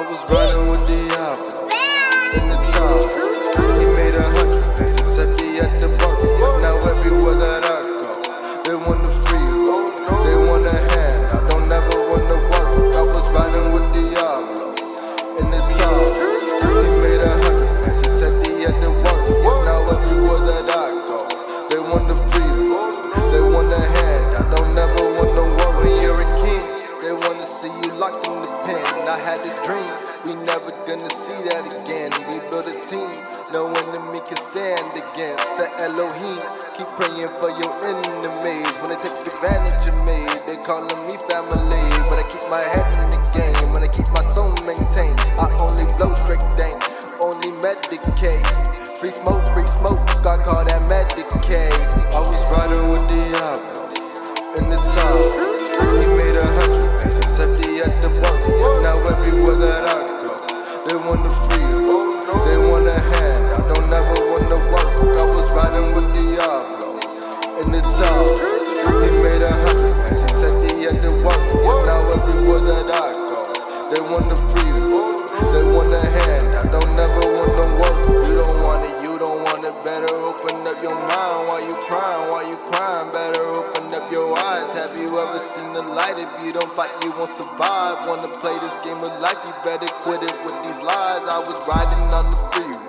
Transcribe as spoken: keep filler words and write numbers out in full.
was riding with Diablo in the top. He made a hundred bands and set me at the bar. Now everywhere that I go, they want the free roll, they want a hand. I don't ever want to work. I was riding with Diablo in the top. He made a hundred bands and set me at the work. Now everywhere that I go, they want the free roll, they want a hand. I don't ever want to work. When you're a king, they want to see you locked in the pen. I had a dream, we never gonna see that again. We built a team, no enemy can stand against. Say Elohim, keep praying for your enemies. When they take advantage of me, they calling me family. But I keep my head in the game, when I keep my soul maintained. I only blow straight dank, only medicate. Free smoke, free smoke, God call that Medicaid. I was riding with Diablo in the top. He made a hundred bands and set me at the work. Now everywhere that I go, they want the free roll, they want a hand. I don't ever want to work. I was riding with Diablo in the top. He made a hundred bands and set me at the work. Now everywhere that I go, they want the free roll, they want a hand. I don't ever want to work. You don't want it, you don't want it. Better open up your mind. Why you crying? Why you crying? Better open up your eyes. Have you ever seen the light? If you don't fight, you won't survive. Wanna play this game of life, you better quit it with these lies. I was riding on the free